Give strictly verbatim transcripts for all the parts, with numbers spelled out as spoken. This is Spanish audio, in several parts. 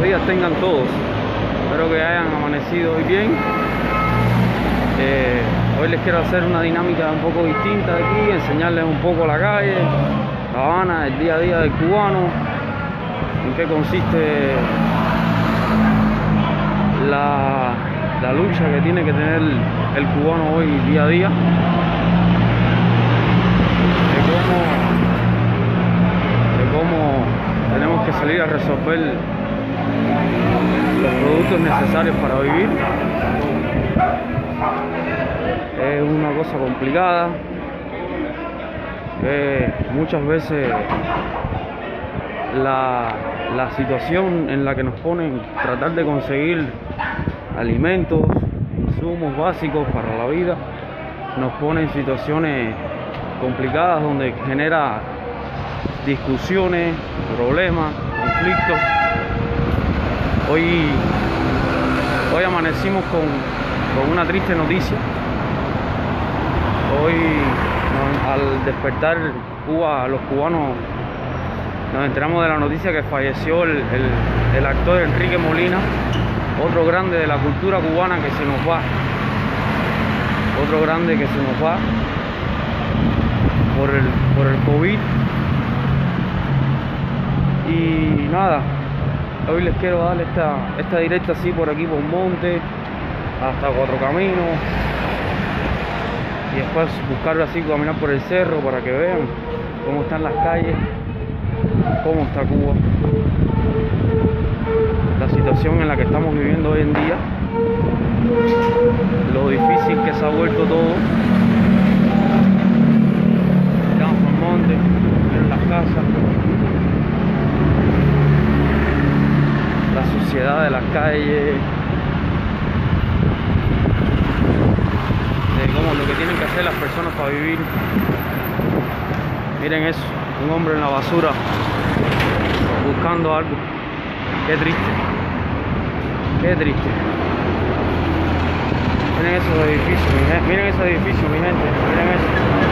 días tengan todos. Espero que hayan amanecido hoy bien. Eh, hoy les quiero hacer una dinámica un poco distinta aquí, enseñarles un poco la calle, La Habana, el día a día del cubano, en qué consiste la, la lucha que tiene que tener el cubano hoy día a día, de cómo, de cómo tenemos que salir a resolver los productos necesarios para vivir. Es una cosa complicada, eh, muchas veces la, la situación en la que nos ponen tratar de conseguir alimentos, insumos básicos para la vida, nos pone en situaciones complicadas donde genera discusiones, problemas, conflictos. Hoy, hoy amanecimos con, con una triste noticia. Hoy, al despertar Cuba, los cubanos nos enteramos de la noticia que falleció el, el, el actor Enrique Molina, otro grande de la cultura cubana que se nos va, otro grande que se nos va por el, por el COVID. Y nada, hoy les quiero dar esta, esta directa así por aquí por Monte hasta Cuatro Caminos, y después buscarlo así, caminar por el cerro para que vean cómo están las calles, cómo está Cuba, la situación en la que estamos viviendo hoy en día, lo difícil que se ha vuelto todo. Estamos por Monte, en las casas, la suciedad de las calles, de cómo lo que tienen que hacer las personas para vivir. Miren eso, un hombre en la basura buscando algo. Qué triste, qué triste. Miren esos edificios, miren esos edificios, mi gente, miren eso.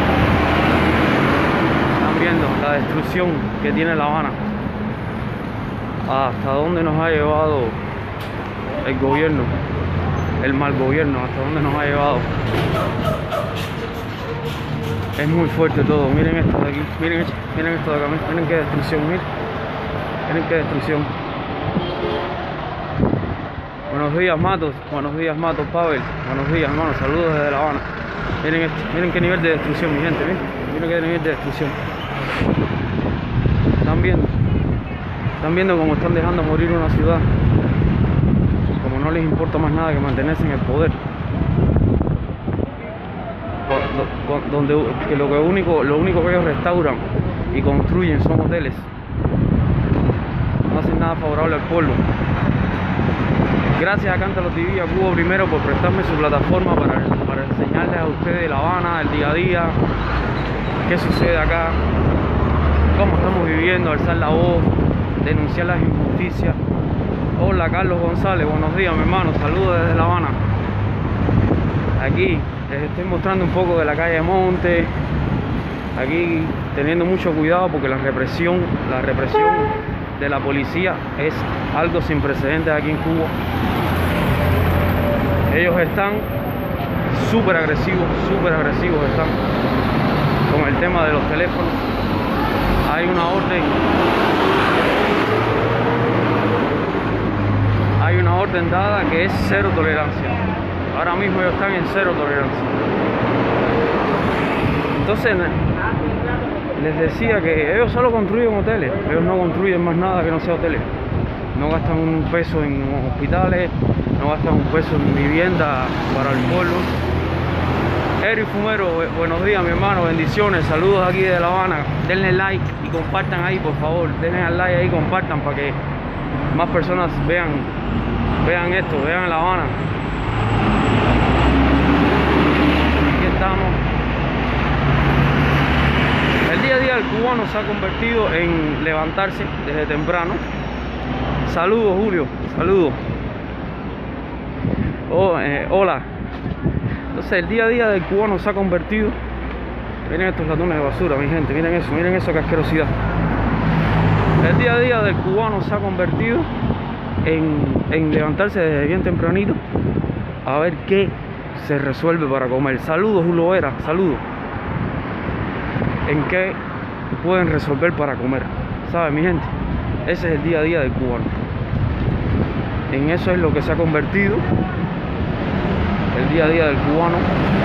Están viendo la destrucción que tiene La Habana. Hasta dónde nos ha llevado el gobierno, el mal gobierno, hasta dónde nos ha llevado. Es muy fuerte todo. Miren esto de aquí, miren, miren esto de acá, miren qué destrucción, miren, miren qué destrucción. Buenos días, Matos, buenos días, Matos, Pavel, buenos días, hermano, saludos desde La Habana. Miren esto, miren qué nivel de destrucción, mi gente, miren, miren qué nivel de destrucción. Están viendo, están viendo cómo están dejando morir una ciudad, como no les importa más nada que mantenerse en el poder. Donde que lo, que único, lo único que ellos restauran y construyen son hoteles, no hacen nada favorable al pueblo. Gracias a Cántalo T V, a Cuba Primero, por prestarme su plataforma para, para enseñarles a ustedes La Habana, el día a día, qué sucede acá, cómo estamos viviendo, alzar la voz, denunciar las injusticias. Hola, Carlos González, buenos días, mi hermano, saludos desde La Habana. Aquí les estoy mostrando un poco de la calle de Monte, aquí teniendo mucho cuidado porque la represión, la represión de la policía es algo sin precedentes aquí en Cuba. Ellos están súper agresivos, súper agresivos están con el tema de los teléfonos. Hay una orden, hay una orden dada que es cero tolerancia. Ahora mismo ellos están en cero tolerancia. Entonces les decía que ellos solo construyen hoteles, ellos no construyen más nada que no sea hoteles. No gastan un peso en hospitales, no gastan un peso en vivienda para el pueblo. Eric Fumero, buenos días, mi hermano, bendiciones, saludos aquí de La Habana. Denle like y compartan ahí, por favor, denle al like ahí, compartan para que más personas vean, vean esto, vean La Habana. Aquí estamos. El día a día del cubano se ha convertido en levantarse desde temprano. Saludos, Julio, saludos. Oh, eh, hola. Entonces el día a día del cubano se ha convertido. Miren estos latones de basura, mi gente, miren eso, miren eso, qué asquerosidad. El día a día del cubano se ha convertido en, en levantarse desde bien tempranito a ver qué se resuelve para comer. Saludos, Julio Vera, saludos. En qué pueden resolver para comer, ¿sabe, mi gente? Ese es el día a día del cubano. En eso es lo que se ha convertido el día a día del cubano.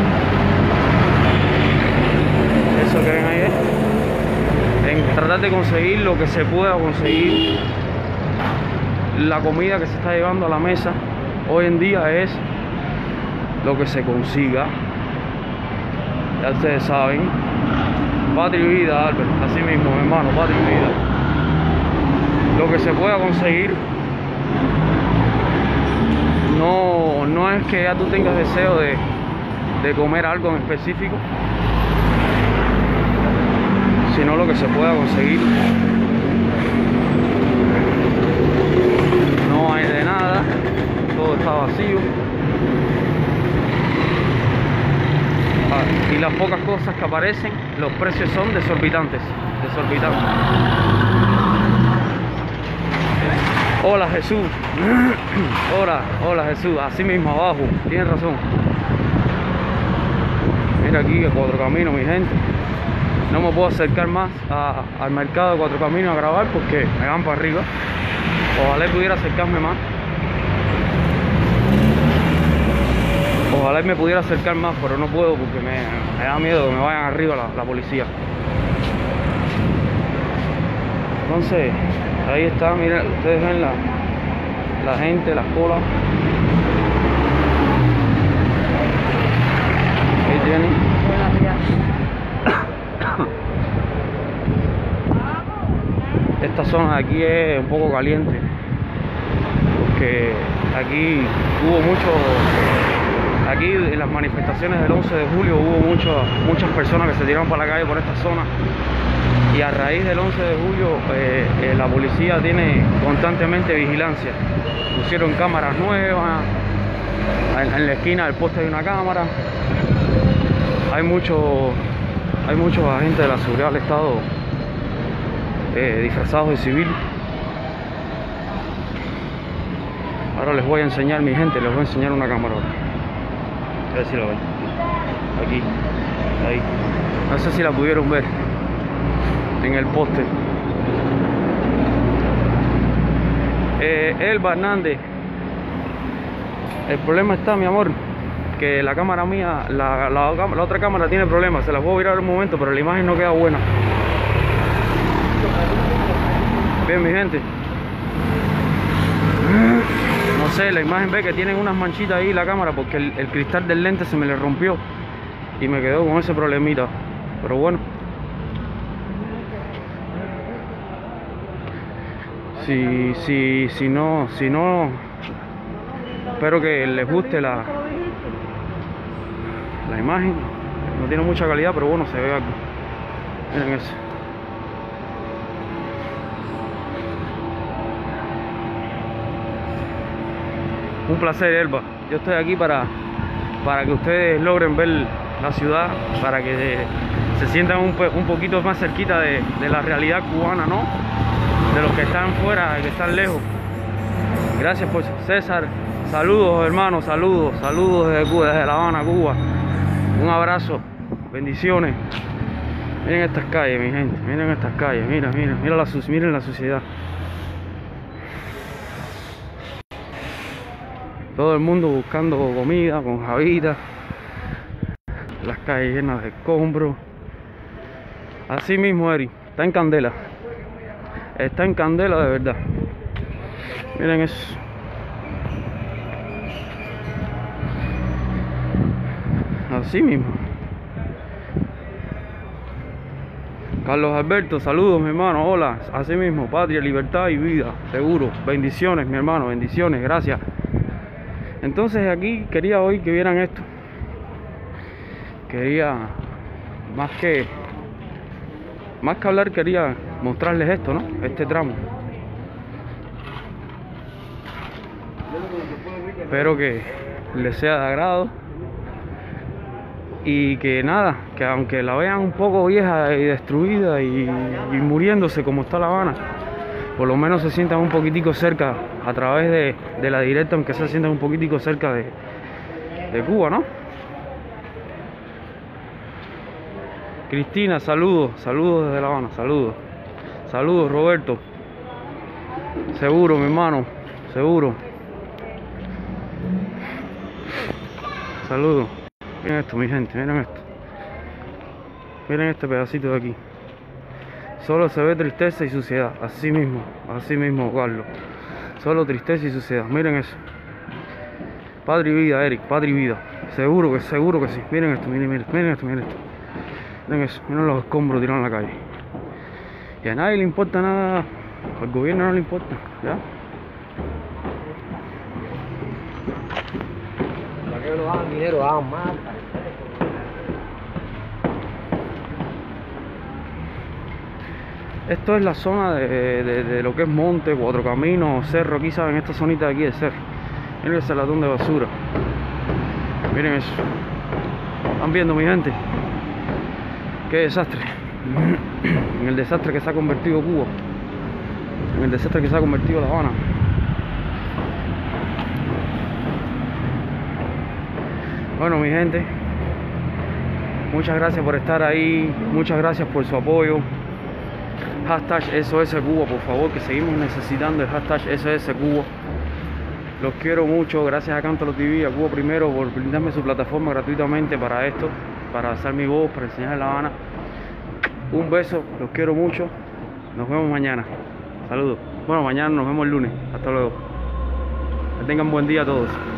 Eso que ven ahí es en tratar de conseguir lo que se pueda conseguir. La comida que se está llevando a la mesa hoy en día es lo que se consiga. Ya ustedes saben. Patria y vida, Albert. Así mismo, mi hermano, patria y vida. Lo que se pueda conseguir. No, no es que ya tú tengas deseo de, de comer algo en específico, sino lo que se pueda conseguir. No hay de nada, todo está vacío. Ah, y las pocas cosas que aparecen, los precios son desorbitantes, desorbitantes. Hola Jesús. Hola, hola Jesús. Así mismo abajo, tienes razón. Mira aquí que Cuatro Caminos, mi gente. No me puedo acercar más a, al mercado de Cuatro Caminos a grabar porque me van para arriba. Ojalá pudiera acercarme más. Ojalá me pudiera acercar más, pero no puedo porque me, me da miedo que me vayan arriba la, la policía. Entonces, ahí está, miren, ustedes ven la, la gente, las colas. Ahí tienen. Buenos días. Esta zona de aquí es un poco caliente porque aquí hubo mucho, aquí en las manifestaciones del once de julio hubo mucho, muchas personas que se tiraron para la calle por esta zona, y a raíz del once de julio eh, eh, la policía tiene constantemente vigilancia. Pusieron cámaras nuevas, en, en la esquina del poste hay una cámara, hay mucho, hay muchos agentes de la seguridad del estado Eh, disfrazados de civil. Ahora les voy a enseñar, mi gente, les voy a enseñar una cámara ahora. A ver si la ven. Aquí, ahí. No sé si la pudieron ver en el poste. Eh, Elba Hernández. El problema está, mi amor, que la cámara mía, la, la, la otra cámara tiene problemas. Se las voy a virar un momento, pero la imagen no queda buena. Bien, mi gente. No sé, la imagen ve que tienen unas manchitas ahí la cámara porque el, el cristal del lente se me le rompió y me quedó con ese problemita. Pero bueno, si, si, si no, si no, espero que les guste la, la imagen. No tiene mucha calidad, pero bueno, se ve algo. Miren eso. Un placer, Elba. Yo estoy aquí para, para que ustedes logren ver la ciudad, para que se, se sientan un, un poquito más cerquita de, de la realidad cubana, ¿no? De los que están fuera, de que están lejos. Gracias por César. Saludos, hermanos, saludos, saludos desde Cuba, desde La Habana, Cuba. Un abrazo, bendiciones. Miren estas calles, mi gente, miren estas calles, mira, mira, mira la, miren la suciedad. Todo el mundo buscando comida con javita. Las calles llenas de escombros. Así mismo, Eri, está en candela. Está en candela de verdad. Miren eso. Así mismo. Carlos Alberto, saludos, mi hermano. Hola, así mismo, patria, libertad y vida, seguro. Bendiciones, mi hermano, bendiciones, gracias. Entonces aquí quería hoy que vieran esto. Quería, más que más que hablar, quería mostrarles esto, ¿no? Este tramo. Espero que les sea de agrado. Y que nada, que aunque la vean un poco vieja y destruida y, y muriéndose como está La Habana, por lo menos se sientan un poquitico cerca a través de, de la directa, aunque se sientan un poquitico cerca de, de Cuba, ¿no? Cristina, saludos, saludos desde La Habana, saludos. Saludos, Roberto. Seguro, mi hermano, seguro. Saludos. Miren esto, mi gente, miren esto. Miren este pedacito de aquí. Solo se ve tristeza y suciedad. Así mismo, así mismo, Carlos. Solo tristeza y suciedad. Miren eso. Padre y vida, Eric, padre y vida. Seguro que, seguro que sí. Miren esto, miren, miren, miren esto, miren esto. Miren eso, miren los escombros tirados en la calle. Y a nadie le importa nada. Al gobierno no le importa, ¿ya? Para que no daban dinero, daban más. Esto es la zona de, de, de lo que es monte, Cuatro Caminos, cerro. Aquí saben, esta zonita de aquí de cerro. Miren ese latón de basura. Miren eso. ¿Están viendo, mi gente? Qué desastre. En el desastre que se ha convertido Cuba. En el desastre que se ha convertido La Habana. Bueno, mi gente, muchas gracias por estar ahí. Muchas gracias por su apoyo. Hashtag S O S Cuba, por favor, que seguimos necesitando el hashtag S O S Cuba. Los quiero mucho. Gracias a Cántalo T V, a Cuba Primero, por brindarme su plataforma gratuitamente para esto, para hacer mi voz, para enseñar en La Habana. Un beso, los quiero mucho. Nos vemos mañana. Saludos. Bueno, mañana nos vemos el lunes. Hasta luego. Que tengan buen día a todos.